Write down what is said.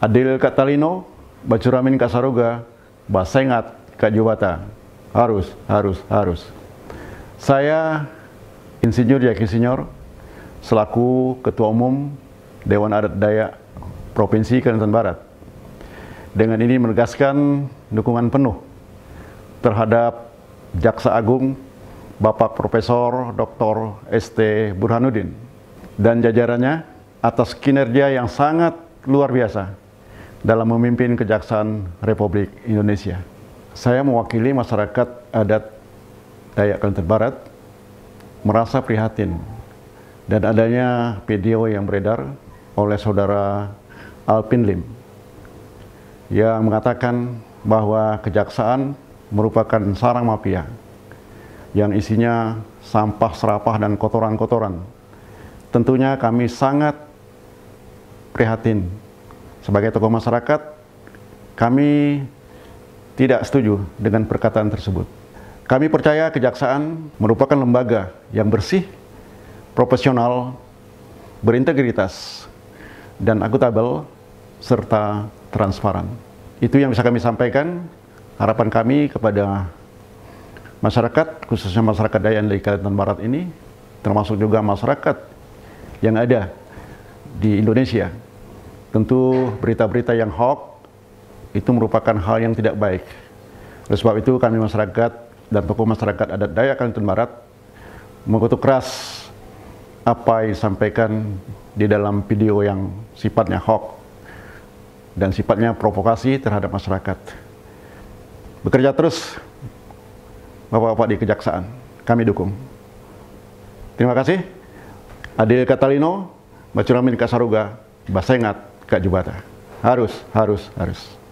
Adil Katalino, Bacuramin Kasaruga, Basengat Kak Jubata. Harus. Saya Insinyur Yaki Sinyor, selaku Ketua Umum Dewan Adat Dayak Provinsi Kalimantan Barat. Dengan ini menegaskan dukungan penuh terhadap Jaksa Agung Bapak Profesor Dr. ST Burhanuddin dan jajarannya atas kinerja yang sangat luar biasa dalam memimpin Kejaksaan Republik Indonesia. Saya mewakili masyarakat adat Dayak Kalimantan Barat merasa prihatin dan adanya video yang beredar oleh saudara Alpin Lim yang mengatakan bahwa kejaksaan merupakan sarang mafia yang isinya sampah serapah dan kotoran-kotoran. Tentunya kami sangat prihatin. Sebagai tokoh masyarakat, kami tidak setuju dengan perkataan tersebut. Kami percaya kejaksaan merupakan lembaga yang bersih, profesional, berintegritas, dan akuntabel, serta transparan. Itu yang bisa kami sampaikan. Harapan kami kepada masyarakat, khususnya masyarakat Dayak di Kalimantan Barat ini, termasuk juga masyarakat yang ada di Indonesia. Tentu berita-berita yang hoax itu merupakan hal yang tidak baik. Oleh sebab itu kami masyarakat dan tokoh masyarakat adat Dayak Kalimantan Barat mengutuk keras apa yang disampaikan di dalam video yang sifatnya hoax dan sifatnya provokasi terhadap masyarakat. Bekerja terus Bapak-bapak di Kejaksaan, kami dukung. Terima kasih. Adil Katalino, Bacuramin Kasaruga, Basengat Kak Jubata. Harus.